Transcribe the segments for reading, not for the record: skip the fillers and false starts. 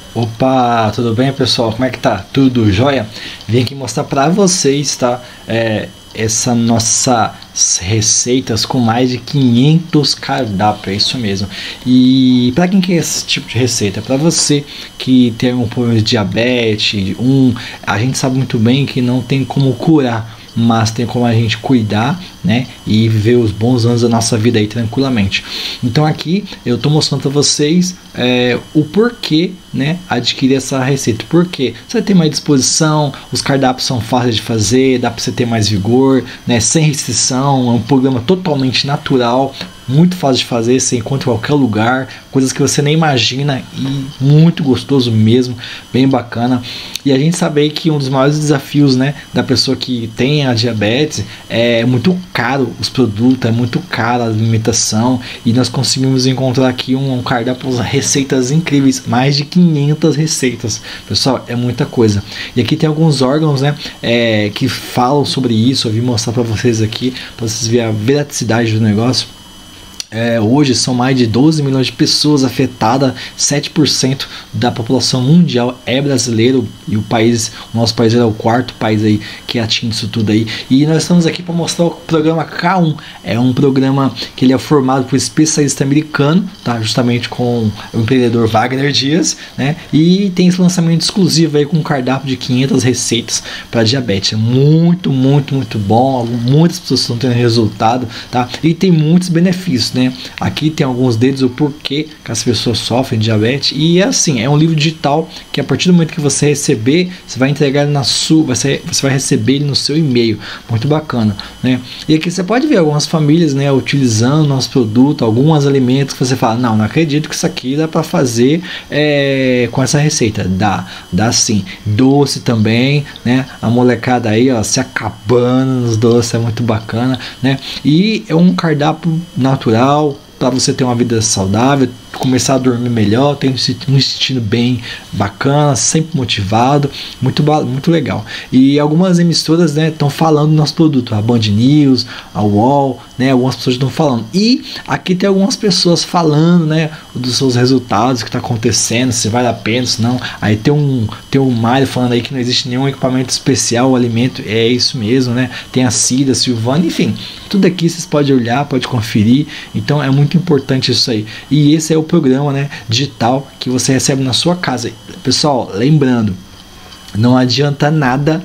Opa, tudo bem, pessoal? Como é que tá? Tudo jóia? Vim aqui mostrar pra vocês, tá? Essa nossa receitas com mais de 500 cardápios, é isso mesmo. E para quem quer esse tipo de receita? Para você que tem um problema de diabetes, a gente sabe muito bem que não tem como curar, mas tem como a gente cuidar, né, e viver os bons anos da nossa vida aí tranquilamente. Então aqui eu tô mostrando para vocês o porquê, né, adquirir essa receita. Porque você tem mais disposição, os cardápios são fáceis de fazer, dá para você ter mais vigor, né, sem restrição, é um programa totalmente natural, muito fácil de fazer, você encontra em qualquer lugar, coisas que você nem imagina e muito gostoso mesmo, bem bacana. E a gente sabe aí que um dos maiores desafios, né, da pessoa que tem a diabetes é muito caro os produtos, é muito caro a alimentação, e nós conseguimos encontrar aqui um cardápio, receitas incríveis, mais de 500 receitas, pessoal, é muita coisa. E aqui tem alguns órgãos, né, que falam sobre isso. Eu vim mostrar para vocês aqui, para vocês verem a veracidade do negócio. Hoje são mais de 12 milhões de pessoas afetadas, 7% da população mundial é brasileiro, e o nosso país é o quarto país aí que atinge isso tudo aí. E nós estamos aqui para mostrar o programa K1. É um programa que ele é formado por especialista americano, tá? Justamente com o empreendedor Wagner Dias, né? E tem esse lançamento exclusivo aí com um cardápio de 500 receitas para diabetes. É muito, muito, muito bom. Muitas pessoas estão tendo resultado, tá? E tem muitos benefícios, né? Aqui tem alguns deles, o porquê que as pessoas sofrem de diabetes. E é assim, é um livro digital que a partir do momento que você receber, você vai entregar ele você vai receber ele no seu e-mail. Muito bacana, né? E aqui você pode ver algumas famílias, né, utilizando nosso produto, alguns alimentos que você fala, não acredito que isso aqui dá para fazer com essa receita. Dá sim. Doce também, né? A molecada aí, ó, se acabando nos doces, é muito bacana, né? E é um cardápio natural para você ter uma vida saudável, começar a dormir melhor, ter um intestino bem bacana, sempre motivado, muito legal. E algumas emissoras, né, estão falando do nosso produto, a Band News, a UOL, né, algumas pessoas estão falando. E aqui tem algumas pessoas falando, né, dos seus resultados, o que está acontecendo, se vale a pena, se não. Aí tem o Mário falando aí que não existe nenhum equipamento especial, o alimento é isso mesmo, né? Tem a Cida, a Silvana, enfim, tudo aqui vocês podem olhar, pode conferir. Então é muito importante isso aí. E esse é o programa, né, digital que você recebe na sua casa. Pessoal, lembrando, não adianta nada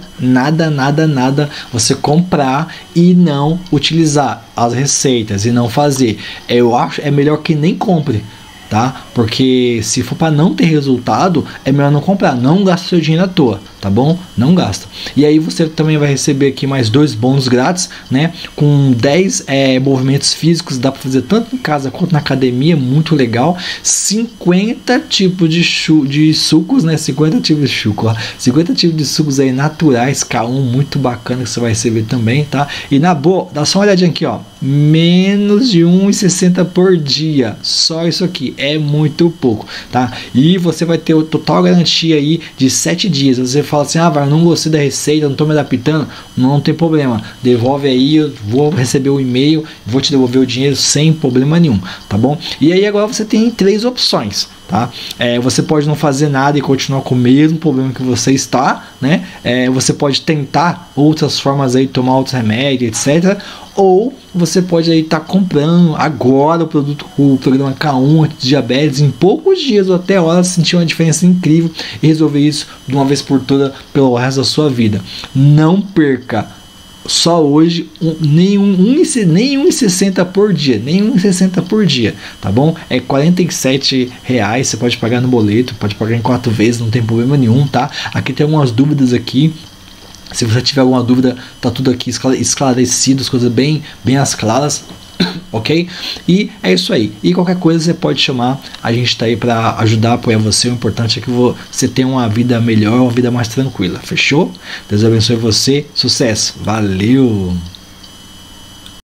você comprar e não utilizar as receitas e não fazer. Eu acho melhor que nem compre, tá? Porque se for para não ter resultado, é melhor não comprar. Não gasta seu dinheiro à toa, tá bom? Não gasta. E aí você também vai receber aqui mais 2 bônus grátis, né? Com 10 movimentos físicos, dá para fazer tanto em casa quanto na academia, muito legal. 50 tipos de sucos, né? 50 tipos de suco, ó. 50 tipos de sucos aí naturais, K1, muito bacana, que você vai receber também, tá? E na boa, dá só uma olhadinha aqui, ó. Menos de 1,60 por dia. Só isso aqui é muito pouco, tá? E você vai ter total garantia aí de 7 dias. Você fala assim, eu não gostei da receita, não tô me adaptando, não tem problema, devolve aí, eu vou receber o e-mail, vou te devolver o dinheiro sem problema nenhum, tá bom? E aí agora você tem 3 opções, tá? Você pode não fazer nada e continuar com o mesmo problema que você está, né? Você pode tentar outras formas aí, tomar outros remédios, etc. Ou você pode aí estar comprando agora o produto, o programa K1 anti-diabetes, em poucos dias ou até horas, sentir uma diferença incrível e resolver isso de uma vez por toda pelo resto da sua vida. Não perca. Só hoje, nenhum 1,60 por dia, nenhum 1,60 por dia, tá bom? É R$47, você pode pagar no boleto, pode pagar em 4 vezes, não tem problema nenhum, tá? Aqui tem algumas dúvidas aqui. Se você tiver alguma dúvida, tá tudo aqui esclarecido, as coisas bem às claras, ok? E é isso aí. E qualquer coisa você pode chamar, a gente tá aí para ajudar, apoiar você. O importante é que você tenha uma vida melhor, uma vida mais tranquila, fechou? Deus abençoe você, sucesso, valeu!